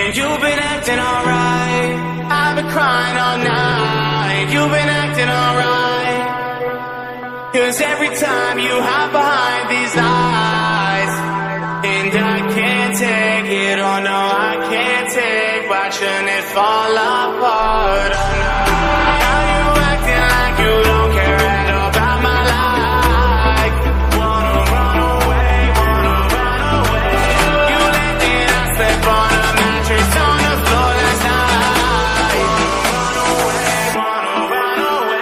And you've been acting alright. I've been crying all night. You've been acting alright. 'Cause every time you hide behind these lies, and I can't take it, oh no, I can't take watching it fall apart. Oh no. Now you acting like you don't care at all about my life. Wanna run away, wanna run away. You let me not slip on a mattress on the floor last night. Wanna run away.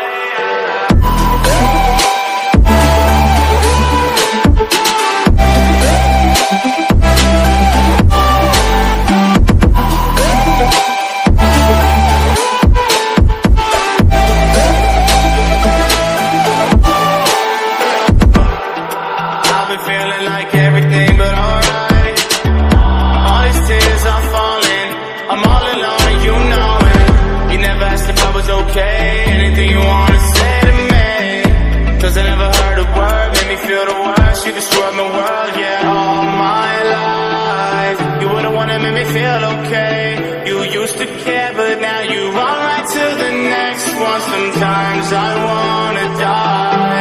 I've been feeling like everything but alright. All these tears are falling. I'm all alone and you know it. You never asked if I was okay. Anything you wanna say to me? 'Cause I never heard a word. Made me feel the worst. You destroyed my world, yeah, all my life. You were the one that made me feel okay. You used to care, but now you run right to the next one. Sometimes I wanna die.